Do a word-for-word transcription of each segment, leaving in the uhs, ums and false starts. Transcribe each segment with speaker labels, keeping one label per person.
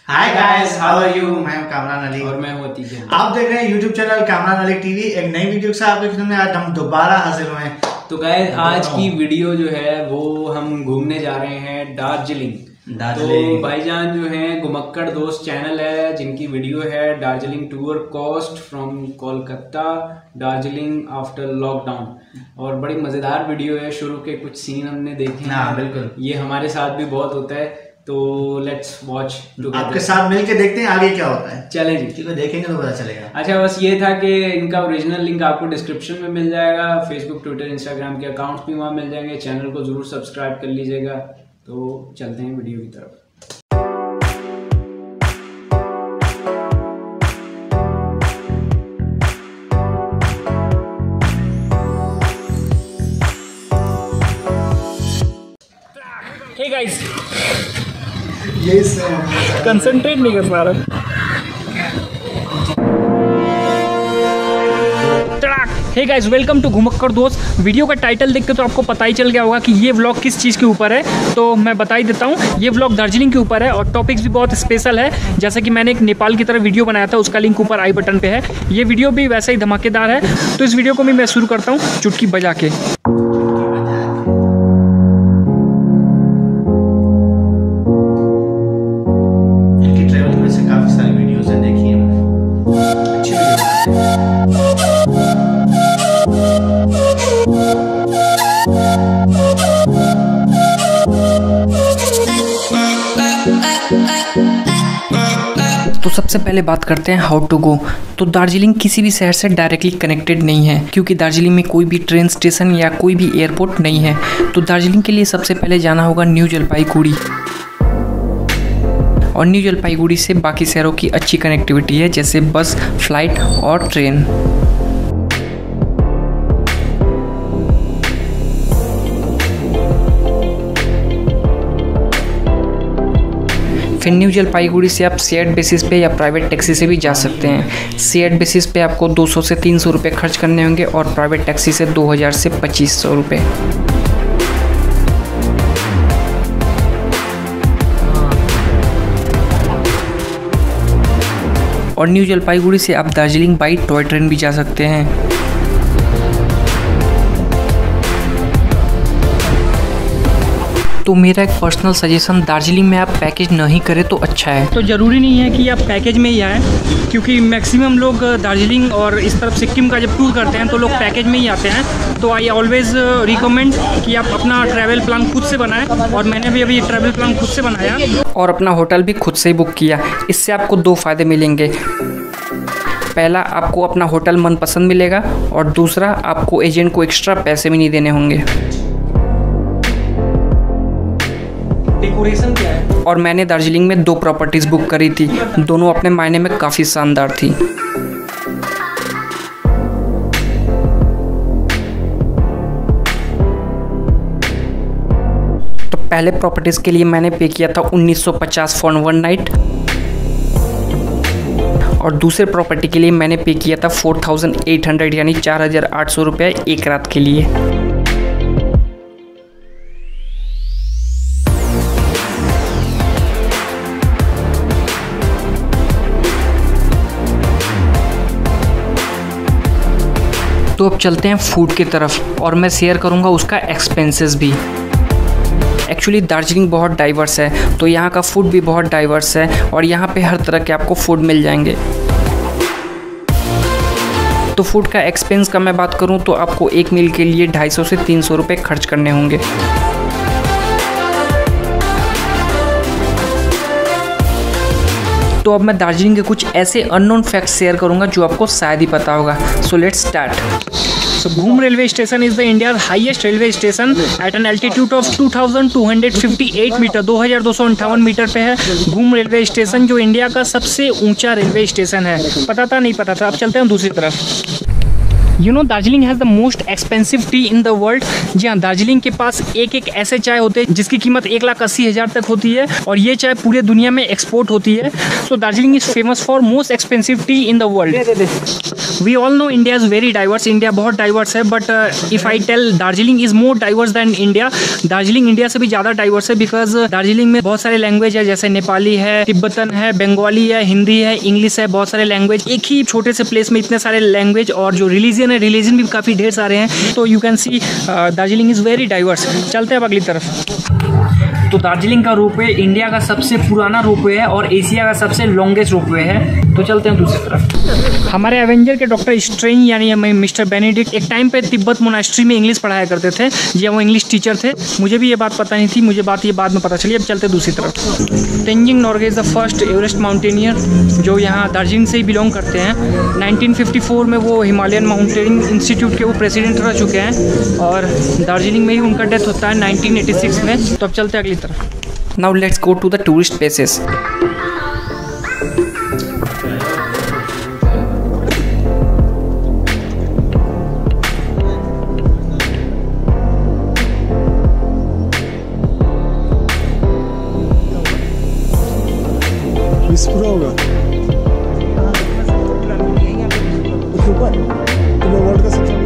Speaker 1: Hi guys, how are you? मैं कामरान अली
Speaker 2: और मैं हूं अतीक।
Speaker 1: आप देख रहे हैं YouTube channel Kamran Ali TV. एक नई वीडियो के साथ आपके सामने आज हम दोबारा हाजिर हुए हैं।
Speaker 2: तो गाइस आज की वीडियो जो है वो हम घूमने जा रहे हैं दार्जिलिंग। तो भाईजान जो है घुमक्कड़ दोस्त चैनल है जिनकी वीडियो है Darjeeling tour cost from Kolkata Darjeeling after lockdown, और बड़ी मजेदार वीडियो है। शुरू के कुछ सीन हमने देखे हैं,
Speaker 1: बिल्कुल
Speaker 2: ये हमारे साथ भी बहुत होता है, तो लेट्स वॉच
Speaker 1: आपके साथ मिलके देखते हैं आगे क्या होता है।
Speaker 2: चलें जी,
Speaker 1: ठीक है, देखेंगे तो पता चलेगा।
Speaker 2: अच्छा, बस ये था कि इनका ओरिजिनल लिंक आपको डिस्क्रिप्शन में मिल जाएगा। फेसबुक, ट्विटर, इंस्टाग्राम के अकाउंट्स भी वहाँ मिल जाएंगे। चैनल को जरूर सब्सक्राइब कर लीजिएगा। तो चलते हैं वीडियो की तरफ।
Speaker 3: हे गाइस,
Speaker 1: ये
Speaker 3: कंसंट्रेट नहीं कर पा रहा। हे गाइस, वेलकम टू घुमक्कड़ दोस्त। वीडियो का टाइटल देख के तो आपको पता ही चल गया होगा कि ये व्लॉग किस चीज़ के ऊपर है। तो मैं बता ही देता हूँ, ये व्लॉग दार्जिलिंग के ऊपर है और टॉपिक्स भी बहुत स्पेशल है। जैसे कि मैंने एक नेपाल की तरह वीडियो बनाया था, उसका लिंक ऊपर आई बटन पे है। ये वीडियो भी वैसे ही धमाकेदार है। तो इस वीडियो को भी मैं शुरू करता हूँ चुटकी बजा के।
Speaker 4: तो सबसे पहले बात करते हैं हाउ टू गो। तो दार्जिलिंग किसी भी शहर से डायरेक्टली कनेक्टेड नहीं है, क्योंकि दार्जिलिंग में कोई भी ट्रेन स्टेशन या कोई भी एयरपोर्ट नहीं है। तो दार्जिलिंग के लिए सबसे पहले जाना होगा न्यू जलपाईगुड़ी, और न्यू जलपाईगुड़ी से बाकी शहरों की अच्छी कनेक्टिविटी है, जैसे बस, फ्लाइट और ट्रेन। फिर न्यू जलपाईगुड़ी से आप शेयर्ड बेसिस पे या प्राइवेट टैक्सी से भी जा सकते हैं। शेयर्ड बेसिस पे आपको दो सौ से तीन सौ रुपये खर्च करने होंगे और प्राइवेट टैक्सी से दो हज़ार से पच्चीस सौ रुपये। और न्यू जलपाईगुड़ी से आप दार्जिलिंग बाई टॉय ट्रेन भी जा सकते हैं। तो मेरा एक पर्सनल सजेशन, दार्जिलिंग में आप पैकेज नहीं करें तो अच्छा है।
Speaker 3: तो ज़रूरी नहीं है कि आप पैकेज में ही आएँ, क्योंकि मैक्सिमम लोग दार्जिलिंग और इस तरफ सिक्किम का जब टूर करते हैं तो लोग पैकेज में ही आते हैं। तो आई ऑलवेज़ रिकमेंड कि आप अपना ट्रैवल प्लान खुद से बनाएं, और मैंने भी अभी ट्रैवल प्लान खुद से बनाया
Speaker 4: और अपना होटल भी खुद से ही बुक किया। इससे आपको दो फ़ायदे मिलेंगे। पहला, आपको अपना होटल मनपसंद मिलेगा, और दूसरा, आपको एजेंट को एक्स्ट्रा पैसे भी नहीं देने होंगे।
Speaker 3: डेकोरेशन क्या है?
Speaker 4: और मैंने दार्जिलिंग में दो प्रॉपर्टीज़ बुक करी थी, दोनों अपने मायने में काफ़ी शानदार थी। तो पहले प्रॉपर्टीज़ के लिए मैंने पे किया था उन्नीस सौ पचास फॉर वन नाइट, और दूसरे प्रॉपर्टी के लिए मैंने पे किया था फोर थाउजेंड एट हंड्रेड यानी चार हज़ार आठ सौ रुपये एक रात के लिए। तो अब चलते हैं फूड की तरफ, और मैं शेयर करूंगा उसका एक्सपेंसेस भी। एक्चुअली दार्जिलिंग बहुत डाइवर्स है, तो यहाँ का फूड भी बहुत डाइवर्स है, और यहाँ पे हर तरह के आपको फूड मिल जाएंगे। तो फूड का एक्सपेंस का मैं बात करूँ तो आपको एक मील के लिए ढाई सौ से तीन सौ रुपये खर्च करने होंगे। तो अब मैं दार्जिलिंग के कुछ ऐसे अननोन फैक्ट्स शेयर करूंगा जो आपको शायद ही पता होगा। So let's start.
Speaker 3: So Ghum railway station is the India's highest railway station at an altitude of two thousand two hundred fifty eight metre, दो हज़ार दो सौ अंठावन मीटर पे है घूम रेलवे स्टेशन, जो इंडिया का सबसे ऊंचा रेलवे स्टेशन है। पता था? नहीं पता था। अब चलते हैं दूसरी तरफ। You know Darjeeling has the most expensive tea in the world. जी हाँ, दार्जिलिंग के पास एक एक ऐसे चाय होते हैं जिसकी कीमत एक लाख अस्सी हज़ार तक होती है और ये चाय पूरे दुनिया में एक्सपोर्ट होती है। So Darjeeling is famous for most expensive tea in the world. We all know India is very diverse, India बहुत डाइवर्स है, but if I tell Darjeeling is more diverse than India. Darjeeling India से भी ज़्यादा डाइवर्स है because Darjeeling में बहुत सारे language है, जैसे नेपाली है, तिब्बतन है, बंगाली है, हिंदी है, इंग्लिश है, बहुत सारे लैंग्वेज। एक ही छोटे से प्लेस में इतने सारे लैंग्वेज, और जो रिलीजन है, रिलीजन भी काफ़ी ढेर सारे हैं। तो you can see Darjeeling is very diverse. चलते हैं अब अगली तरफ। तो दार्जिलिंग का रोपवे इंडिया का सबसे पुराना रोपवे है और एशिया का सबसे लॉन्गेस्ट रोपवे है। तो चलते हैं दूसरी तरफ। हमारे एवेंजर के डॉक्टर स्ट्रेंज यानी मिस्टर बेनेडिक्ट एक टाइम पे तिब्बत मोनास्ट्री में इंग्लिश पढ़ाया करते थे। जी वो इंग्लिश टीचर थे। मुझे भी ये बात पता नहीं थी, मुझे बात ये बाद में पता चली। अब चलते हैं दूसरी तरफ। Tenzing Norgay is the first Everest mountaineer जो यहाँ दार्जिलिंग से ही बिलोंग करते हैं। नाइनटीन फिफ्टी फोर में वो हिमालयन माउंटेनियरिंग इंस्टीट्यूट के वो प्रेसिडेंट रह चुके हैं और दार्जिलिंग में ही उनका डेथ होता है नाइनटीन एटी सिक्स में। तो अब चलते हैं अगली तरफ।
Speaker 4: Now let's go to the tourist places.
Speaker 5: बीस पूरा होगा ऊपर तो वर्ल्ड का सबसे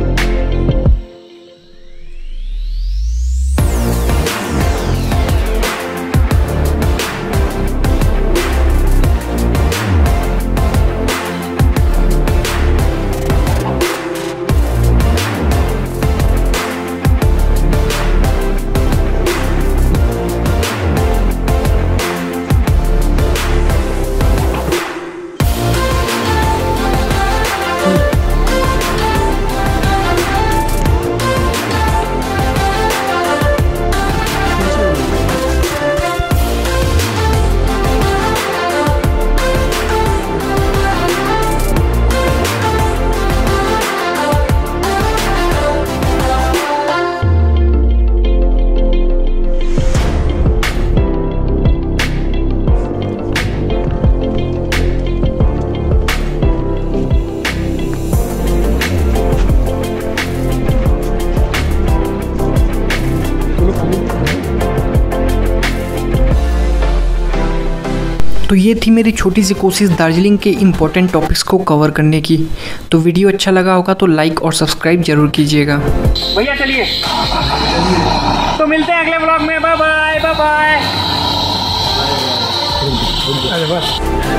Speaker 4: तो ये थी मेरी छोटी सी कोशिश दार्जिलिंग के इम्पोर्टेंट टॉपिक्स को कवर करने की। तो वीडियो अच्छा लगा होगा तो लाइक और सब्सक्राइब जरूर कीजिएगा।
Speaker 3: भैया चलिए, तो मिलते हैं अगले ब्लॉग में। Bye bye bye bye.
Speaker 5: अरे बस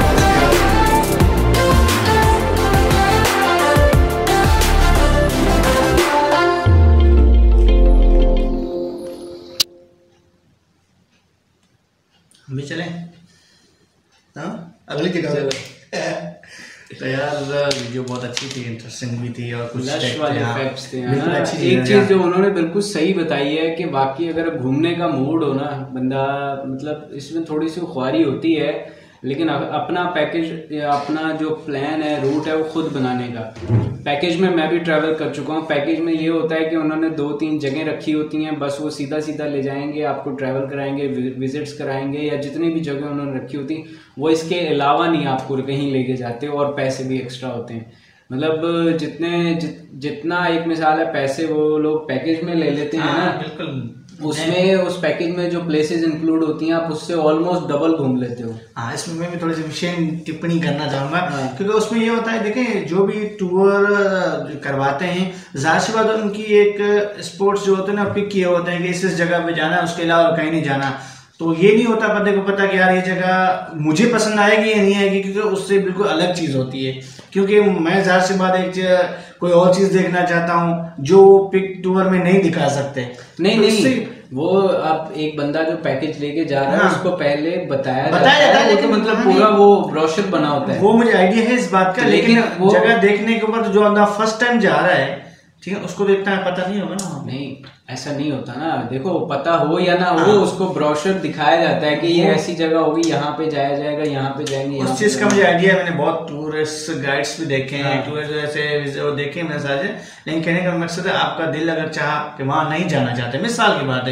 Speaker 1: हम भी चलें? हाँ, अगली जगह। तो यार वीडियो बहुत अच्छी थी, इंटरेस्टिंग भी थी और कुछ
Speaker 2: लश वाले फैक्ट्स थे।
Speaker 1: बिल्कुल अच्छी चीज़
Speaker 2: एक चीज जो उन्होंने बिल्कुल सही बताई है कि बाकी अगर घूमने का मूड हो ना बंदा, मतलब इसमें थोड़ी सी ख्वारी होती है, लेकिन अपना पैकेज या अपना जो प्लान है, रूट है, वो खुद बनाने का। पैकेज में मैं भी ट्रैवल कर चुका हूँ। पैकेज में ये होता है कि उन्होंने दो तीन जगह रखी होती हैं, बस वो सीधा सीधा ले जाएंगे, आपको ट्रैवल कराएंगे, विजिट्स कराएंगे, या जितनी भी जगह उन्होंने रखी होती वो इसके अलावा नहीं आपको कहीं लेके जाते, और पैसे भी एक्स्ट्रा होते हैं। मतलब जितने जित, जितना एक मिसाल है पैसे वो लोग पैकेज में ले लेते हैं ना,
Speaker 1: बिल्कुल
Speaker 2: उसमें उस पैकेज में जो प्लेसेस इंक्लूड होती हैं आप उससे ऑलमोस्ट डबल घूम लेते हो।
Speaker 1: हाँ, इसमें मैं भी थोड़ी सी विशेष टिप्पणी करना चाहूँगा। हाँ। क्योंकि उसमें ये होता है, देखें जो भी टूर करवाते हैं, जाहिर सी बात है उनकी एक स्पोर्ट्स जो होते हैं ना पिक किए होते हैं कि इस इस जगह पे जाना है, उसके अलावा कहीं नहीं जाना। तो ये नहीं होता पता को पता कि यार ये जगह मुझे पसंद आएगी या नहीं आएगी, क्योंकि उससे बिल्कुल अलग चीज़ होती है। क्योंकि मैं जाहिर सी बात एक कोई और चीज़ देखना चाहता हूँ जो पिक टूर में नहीं दिखा सकते।
Speaker 2: नहीं तो नहीं वो अब एक बंदा जो पैकेज लेके जा रहा है, हाँ, उसको पहले बताया
Speaker 1: बताया जाता है,
Speaker 2: लेकिन तो मतलब पूरा वो ब्रोशर बना होता है।
Speaker 1: वो मुझे आइडिया है इस बात का, लेकिन, लेकिन वो जगह देखने के ऊपर जो बंदा फर्स्ट टाइम जा रहा है, ठीक है, उसको देखता है पता नहीं होगा ना।
Speaker 2: नहीं, ऐसा नहीं होता ना। देखो पता हो या ना हो, उसको ब्रोशर दिखाया जाता है कि ये ऐसी जगह होगी, यहाँ पे जाया जाएगा, यहाँ पे जाएंगे।
Speaker 1: उस चीज का मुझे आइडिया है, मैंने बहुत टूरिस्ट गाइड्स भी देखे हैं, टूरिस्ट ऐसे वो देखे मैंने सारे। लेकिन कहने का मकसद है आपका दिल अगर चाह कि वहां नहीं जाना चाहते, मिसाल की बात है,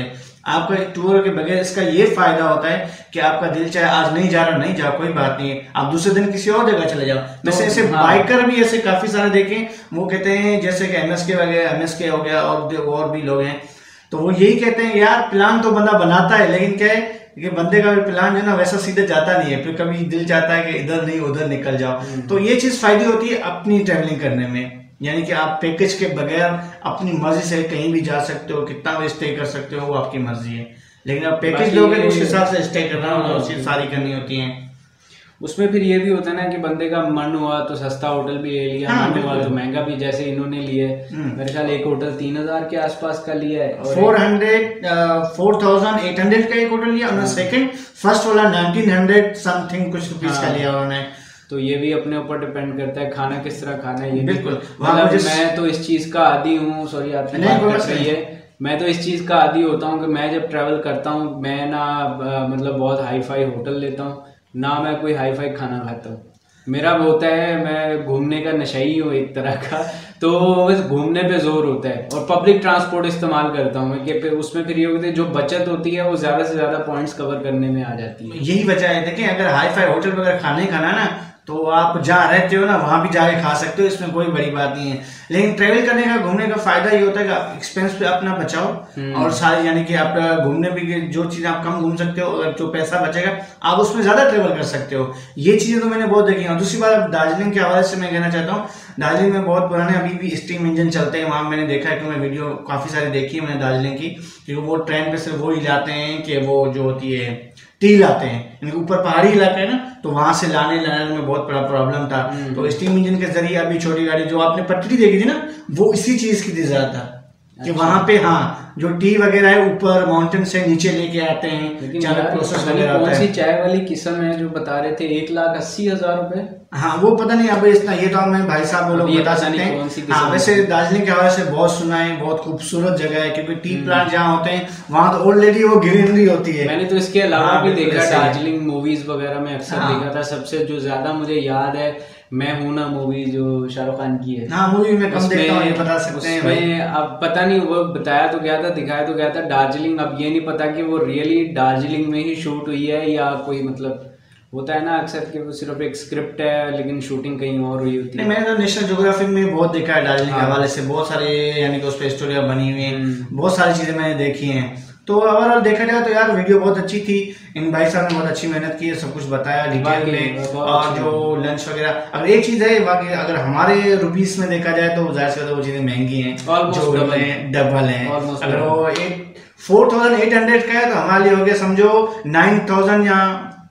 Speaker 1: आपका टूर के बगैर इसका ये फायदा होता है कि आपका दिल चाहे आज नहीं जा रहा नहीं जाओ, कोई बात नहीं है, आप दूसरे दिन किसी और जगह चले जाओ। वैसे ऐसे
Speaker 2: हाँ।
Speaker 1: बाइकर भी ऐसे काफी सारे देखे, वो कहते हैं जैसे कि एमएसके वगैरह, एमएसके हो गया और और भी लोग हैं, तो वो यही कहते हैं यार प्लान तो बंदा बनाता है, लेकिन क्या है कि बंदे का प्लान जो है ना वैसा सीधे जाता नहीं है, फिर कभी दिल चाहता है कि इधर नहीं उधर निकल जाओ। तो ये चीज फायदे होती है अपनी ट्रेवलिंग करने में, यानी कि आप पैकेज के बगैर अपनी मर्जी से कहीं भी जा सकते हो, कितना भी स्टे कर सकते हो वो आपकी मर्जी है, लेकिन आप पैकेज लोगे उस हिसाब से स्टे करना होगा, उस चीज सारी करनी होती है।
Speaker 2: उसमें फिर ये भी होता है ना कि बंदे का मन हुआ तो सस्ता होटल भी ले लिया,
Speaker 1: हाँ,
Speaker 2: मन हुआ तो महंगा भी, जैसे इन्होंने लिए मेरे ख्याल एक होटल तीन हजार के आसपास का लिया है,
Speaker 1: four hundred four thousand eight hundred का एक होटल लिया उन्होंने, सेकंड फर्स्ट वाला नाइनटीन हंड्रेड समथिंग कुछ रुपीज का लिया उन्होंने।
Speaker 2: तो ये भी अपने ऊपर डिपेंड करता है खाना किस तरह खाना है, ये
Speaker 1: बिल्कुल।
Speaker 2: मतलब मैं तो इस चीज का आदी हूँ, सॉरी आपकी बात कर रही है, मैं तो इस चीज का आदी होता हूँ कि मैं जब ट्रैवल करता हूँ मैं ना मतलब बहुत हाई फाई होटल लेता हूँ, ना मैं कोई हाई फाई खाना खाता हूँ, मेरा होता है मैं घूमने का नशाई हूँ एक तरह का, तो बस घूमने पे जोर होता है और पब्लिक ट्रांसपोर्ट इस्तेमाल करता हूँ मैं, कि फिर उसमें फिर ये होता है जो बचत होती है वो ज्यादा से ज्यादा पॉइंट्स कवर करने में आ जाती है।
Speaker 1: यही वजह है, देखिए अगर हाई फाई होटल वगैरह खाने खाना ना तो आप जहाँ रहते हो ना वहां भी जाके खा सकते हो, इसमें कोई बड़ी बात नहीं है, लेकिन ट्रेवल करने का घूमने का फायदा ये होता है कि आप एक्सपेंस पे अपना बचाओ और सारी यानी कि आप घूमने भी जो चीज आप कम घूम सकते हो, अगर जो पैसा बचेगा आप उसमें ज्यादा ट्रेवल कर सकते हो, ये चीजें तो मैंने बहुत देखी हैं। दूसरी बात अब दार्जिलिंग के हवाले से मैं कहना चाहता हूँ, दार्जिलिंग में बहुत पुराने अभी भी स्टीम इंजन चलते हैं, वहां मैंने देखा है कि मैं वीडियो काफी सारी देखी है मैंने दार्जिलिंग की, क्योंकि वो ट्रेन पे सिर्फ वो ही जाते हैं कि वो जो होती है टी लाते हैं, इनके ऊपर पहाड़ी इलाका है ना, तो वहां से लाने लाने में बहुत बड़ा प्रॉब्लम था, तो स्टीम इंजन के जरिए अभी छोटी गाड़ी जो आपने पटरी देखी थी ना वो इसी चीज की डिजायर था कि वहां पे हाँ जो टी वगैरह है ऊपर माउंटेन से नीचे लेके आते हैं, जहाँ प्रोसेस वगैरह
Speaker 2: कौन सी चाय वाली किस्म है जो बता रहे थे एक लाख अस्सी हजार रुपए,
Speaker 1: हाँ वो पता नहीं अब इतना, ये तो मैं भाई साहब वो लोग बता सकते हैं। हाँ वैसे दार्जिलिंग के हवाले से बहुत सुना है, बहुत खूबसूरत जगह है, क्योंकि टी प्लांट जहाँ होते हैं वहां तो ऑलरेडी वो ग्रीनरी होती है।
Speaker 2: मैंने तो इसके अलावा भी देखा दार्जिलिंग मूवीज वगैरह में अक्सर देखा था, सबसे जो ज्यादा मुझे याद है मैं हूं ना मूवी जो शाहरुख खान की है,
Speaker 1: हाँ मूवी में कम देखता हूं, ये बता सकते हैं भाई।
Speaker 2: अब पता नहीं वो बताया तो गया था, दिखाया तो गया था दार्जिलिंग, अब ये नहीं पता कि वो रियली दार्जिलिंग में ही शूट हुई है या कोई मतलब होता है ना अक्सर कि वो सिर्फ एक स्क्रिप्ट है लेकिन शूटिंग कहीं और हुई होती है।
Speaker 1: मैंने तो नेशनल ज्योग्राफी में बहुत देखा है दार्जिलिंग के हवाले से, बहुत सारे यानी कि उस पर स्टोरियां बनी हुई हैं, बहुत सारी चीजें मैंने देखी हैं। तो ओवरऑल देखा जाए तो यार वीडियो बहुत अच्छी थी, इन भाई साहब ने बहुत अच्छी मेहनत की है, सब कुछ बताया डिटेल में, और जो लंच वगैरह, अगर एक चीज है बाकी अगर हमारे रुपीस में देखा जाए तो जाहिर सी बात है वो चीजें महंगी हैं, जो डबल है, अगर वो eight four thousand eight hundred का है तो हमारे लिए हो गया समझो नाइन थाउजेंड या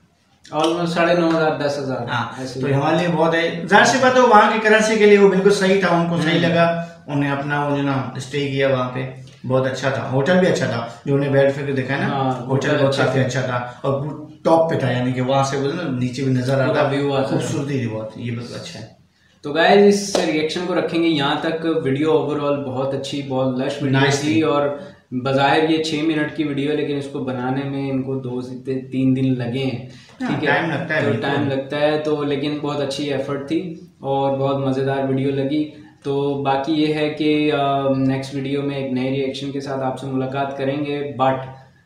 Speaker 2: ऑलमोस्ट साढ़े नौ हजार दस हजार
Speaker 1: हाँ, तो हमारे लिए बहुत है। जाहिर सी बात है वहाँ की करेंसी के लिए वो बिल्कुल सही था, उनको सही लगा, उन्हें अपना वो जो ना स्टे किया वहाँ पे, बहुत अच्छा था, होटल भी अच्छा था, जो उन्हें बेड फिर देखा है ना, होटल बहुत काफी अच्छा था और टॉप पे था, यानी कि वहां से ना नीचे भी नजर आता, व्यू आता, खूबसूरती थी बहुत, ये बिल्कुल अच्छा है।
Speaker 2: तो गाइस इस रिएक्शन को रखेंगे यहाँ तक। वीडियो ओवरऑल बहुत अच्छी, बहुत लश वीडियो थी और बज़ाहिर ये छह मिनट की वीडियो है, लेकिन इसको बनाने में इनको दो से तीन दिन लगे हैं, ठीक है,
Speaker 1: टाइम लगता है,
Speaker 2: तो टाइम लगता है, तो लेकिन बहुत अच्छी एफर्ट थी और बहुत मज़ेदार वीडियो लगी। तो बाकी ये है कि नेक्स्ट वीडियो में एक नए रिएक्शन के साथ आपसे मुलाकात करेंगे, बट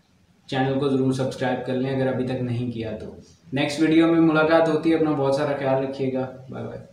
Speaker 2: चैनल को ज़रूर सब्सक्राइब कर लें अगर अभी तक नहीं किया तो। नेक्स्ट वीडियो में मुलाकात होती है, अपना बहुत सारा ख्याल रखिएगा, बाय बाय।